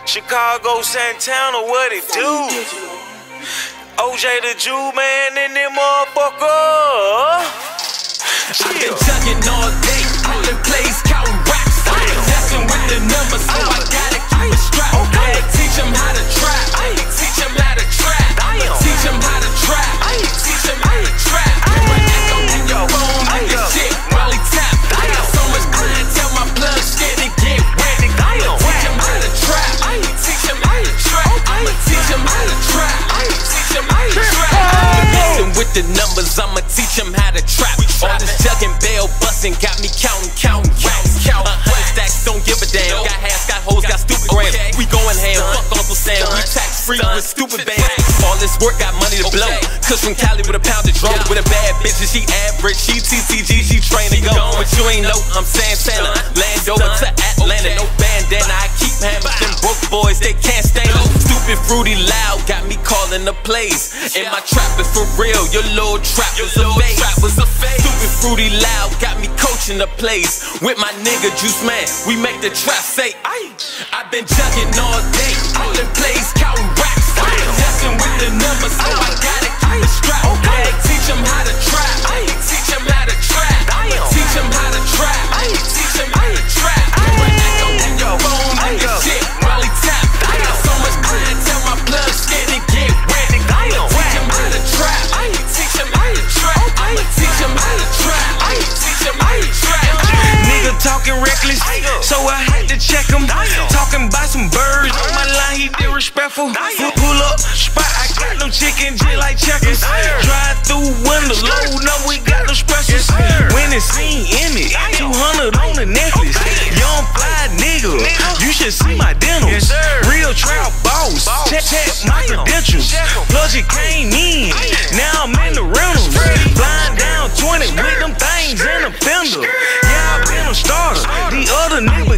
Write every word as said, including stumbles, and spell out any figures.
Chicago, Santana, what it do? O J the Jew man in them motherfucker. I've been jugging all day, all in place, counting racks. I've been messing with the numbers, so I gotta keep it strapped. I'ma teach them how to trap. I'ma teach them how to trap. I'ma teach them how to trap. I'ma teach them how to trap. Run echo in your phone, nigga shit, Molly tap. I got so much clientele, my blood scared to get wet. I'ma teach them how to trap. I'ma teach them how to trap. I'ma teach them how to trap. I'ma teach them how to trap. I'm messing with the numbers, I'ma teach them how to trap. All this jugging, bell busting, got me counting, counting, counting, counting. A hundred stacks, don't give a damn. Got hands, got hoes, got stupid grams. We going ham, fuck Uncle Sam. We tax free with stupid bands. All this work got money to blow. Cause from Cali with a pound of drum. With a bad bitch and she average. She T C G, she train to go. But you ain't know, I'm Santana. Landover to Atlanta, no bandana. I keep hammering them broke boys, they can't stand it. Stupid, fruity, loud, got me calling the plays. And my trap is for real, your little trap was a phase. Stupid, fruity, loud, got me coaching the plays. With my nigga Juice Man, we make the trap say, aye. I've been jugging all day, all in plays, counting racks. I've been messing with the numbers, so I gotta keep it strapped. I'ma teach them how to trap. I'ma teach them how to trap. I'ma teach them how to trap. I'ma teach them how to trap. Run echo in your phone, nigga shit, Molly tap. I got so much clientele, my blood scared to get wet. I'ma teach them how to trap. I'ma teach them how to trap. I'ma teach them how to trap. I'ma teach them how to trap. Nigga talking reckless, so I had to check him. Talking about some birds on my line, he disrespectful. Pull up, spot, I got no chicken, just like checkers. Drive through window, load up, we got no specials. When it's seen in it, two hundred on the necklace. Young fly nigga, you should see my dentals. Real trap boss, check, check my credentials. Plus you came in, now I'm in the rentals. Flying down twenty with them things in a fender. Yeah, I been a starter, the other nigga